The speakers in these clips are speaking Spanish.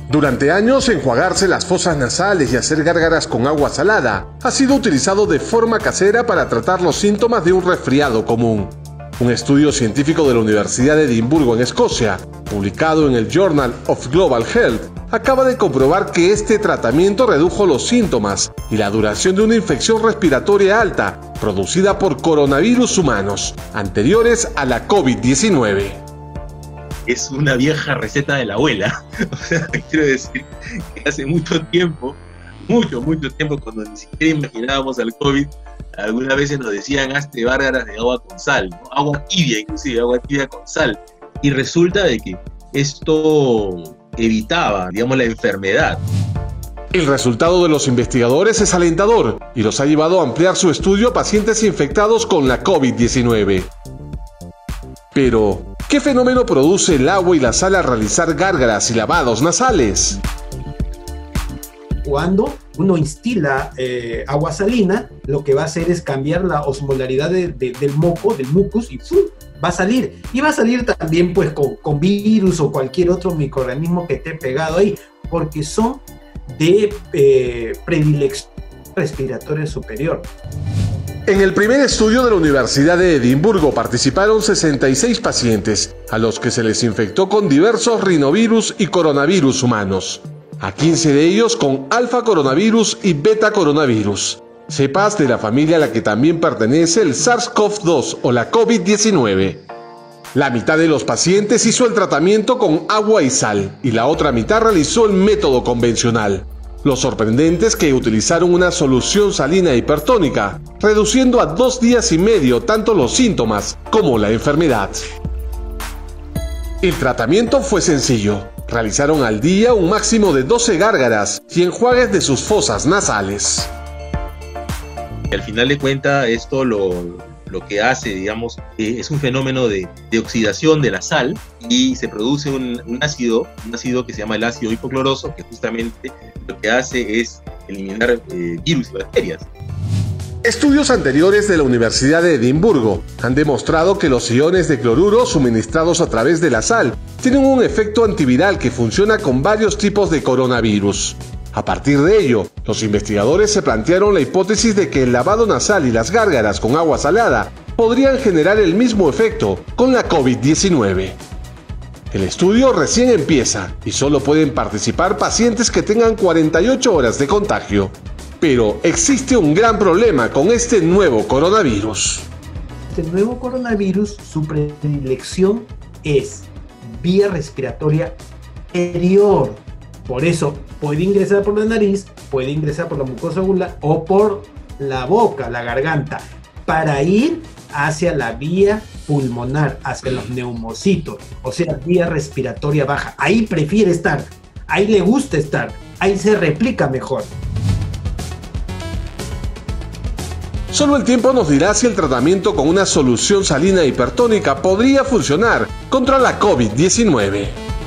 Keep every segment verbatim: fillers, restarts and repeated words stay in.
Durante años, enjuagarse las fosas nasales y hacer gárgaras con agua salada ha sido utilizado de forma casera para tratar los síntomas de un resfriado común. Un estudio científico de la Universidad de Edimburgo en Escocia, publicado en el Journal of Global Health, acaba de comprobar que este tratamiento redujo los síntomas y la duración de una infección respiratoria alta producida por coronavirus humanos, anteriores a la COVID diecinueve. Es una vieja receta de la abuela. O sea, quiero decir que hace mucho tiempo, mucho, mucho tiempo, cuando ni siquiera imaginábamos al COVID, algunas veces nos decían hazte gárgaras de agua con sal, ¿no? Agua tibia inclusive, agua tibia con sal. Y resulta de que esto evitaba, digamos, la enfermedad. El resultado de los investigadores es alentador y los ha llevado a ampliar su estudio a pacientes infectados con la COVID diecinueve. Pero, ¿qué fenómeno produce el agua y la sal al realizar gárgaras y lavados nasales? Cuando uno instila eh, agua salina, lo que va a hacer es cambiar la osmolaridad de, de, del moco, del mucus, y ¡fum!, va a salir. Y va a salir también pues con, con virus o cualquier otro microorganismo que esté pegado ahí, porque son de eh, predilección respiratoria superior. En el primer estudio de la Universidad de Edimburgo participaron sesenta y seis pacientes, a los que se les infectó con diversos rinovirus y coronavirus humanos. A quince de ellos con alfa coronavirus y beta coronavirus, cepas de la familia a la que también pertenece el SARS-CoV dos o la COVID diecinueve. La mitad de los pacientes hizo el tratamiento con agua y sal, y la otra mitad realizó el método convencional. Lo sorprendente es que utilizaron una solución salina hipertónica, reduciendo a dos días y medio tanto los síntomas como la enfermedad. El tratamiento fue sencillo. Realizaron al día un máximo de doce gárgaras y enjuagues de sus fosas nasales. Al final de cuentas, esto lo, lo que hace, digamos, eh, es un fenómeno de, de oxidación de la sal y se produce un, un ácido, un ácido que se llama el ácido hipocloroso, que justamente lo que hace es eliminar eh, virus y bacterias. Estudios anteriores de la Universidad de Edimburgo han demostrado que los iones de cloruro suministrados a través de la sal tienen un efecto antiviral que funciona con varios tipos de coronavirus. A partir de ello, los investigadores se plantearon la hipótesis de que el lavado nasal y las gárgaras con agua salada podrían generar el mismo efecto con la COVID diecinueve. El estudio recién empieza y solo pueden participar pacientes que tengan cuarenta y ocho horas de contagio. Pero existe un gran problema con este nuevo coronavirus. Este nuevo coronavirus, su predilección es vía respiratoria superior. Por eso puede ingresar por la nariz, puede ingresar por la mucosa ocular o por la boca, la garganta, para ir hacia la vía pulmonar, hacia los neumocitos, o sea, vía respiratoria baja. Ahí prefiere estar, ahí le gusta estar, ahí se replica mejor. Solo el tiempo nos dirá si el tratamiento con una solución salina hipertónica podría funcionar contra la COVID diecinueve.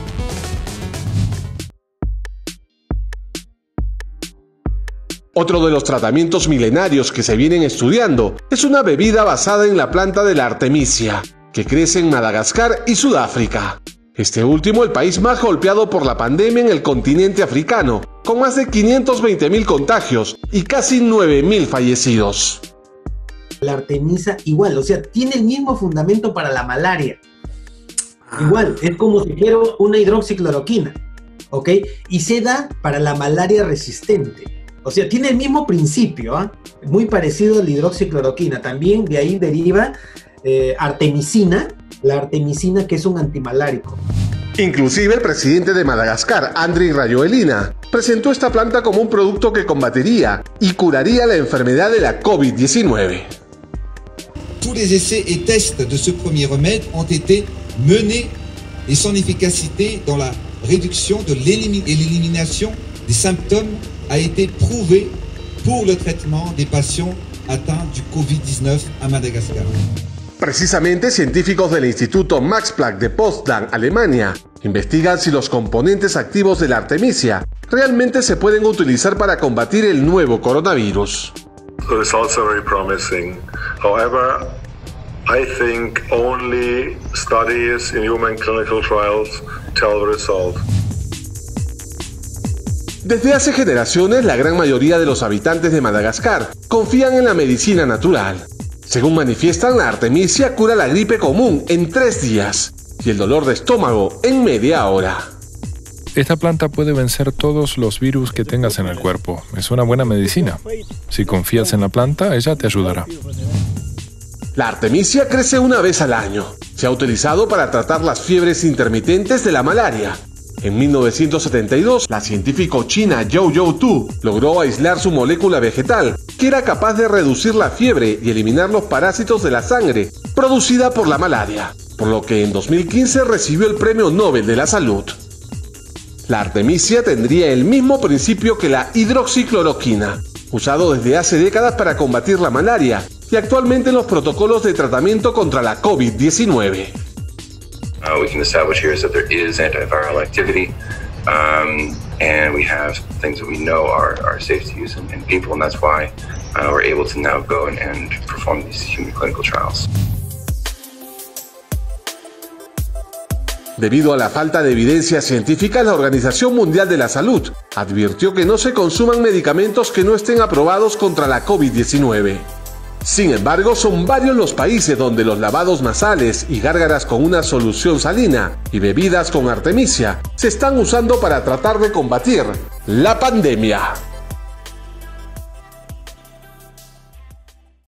Otro de los tratamientos milenarios que se vienen estudiando es una bebida basada en la planta de la artemisia, que crece en Madagascar y Sudáfrica. Este último, el país más golpeado por la pandemia en el continente africano, con más de quinientos veinte mil contagios y casi nueve mil fallecidos. La artemisa igual, o sea, tiene el mismo fundamento para la malaria. Igual, es como si fuera una hidroxicloroquina, ¿ok? Y se da para la malaria resistente. O sea, tiene el mismo principio, ¿eh? Muy parecido a la hidroxicloroquina. También de ahí deriva eh, artemisina, la artemisina que es un antimalárico. Inclusive el presidente de Madagascar, Andry Rajoelina, presentó esta planta como un producto que combatiría y curaría la enfermedad de la COVID diecinueve. Tous les essais et tests de ce premier remède ont été menés et son efficacité dans la réduction de l'élimination des symptômes a été prouvée pour le traitement des patients atteints du COVID dix-neuf à Madagascar. Precisamente, científicos del Instituto Max Planck de Potsdam, Alemania, investigan si los componentes activos de la artemisia realmente se pueden utilizar para combatir el nuevo coronavirus. The results are very promising. However, I think only studies in human clinical trials tell the result. Desde hace generaciones, la gran mayoría de los habitantes de Madagascar confían en la medicina natural. Según manifiestan, la artemisia cura la gripe común en tres días y el dolor de estómago en media hora. Esta planta puede vencer todos los virus que tengas en el cuerpo. Es una buena medicina. Si confías en la planta, ella te ayudará. La artemisia crece una vez al año. Se ha utilizado para tratar las fiebres intermitentes de la malaria. En mil novecientos setenta y dos, la científica china Zhou Zhou Tu logró aislar su molécula vegetal, que era capaz de reducir la fiebre y eliminar los parásitos de la sangre producida por la malaria, por lo que en dos mil quince recibió el Premio Nobel de la Salud. La artemisia tendría el mismo principio que la hidroxicloroquina, usado desde hace décadas para combatir la malaria y actualmente en los protocolos de tratamiento contra la COVID diecinueve. Uh, we can establish here is that there is antiviral activity, um, and we have things that we know are, are safe to use in, in people, and that's why uh, we're able to now go and, and perform these human clinical trials. Debido a la falta de evidencia científica, la Organización Mundial de la Salud advirtió que no se consuman medicamentos que no estén aprobados contra la COVID diecinueve. Sin embargo, son varios los países donde los lavados nasales y gárgaras con una solución salina y bebidas con artemisia se están usando para tratar de combatir la pandemia.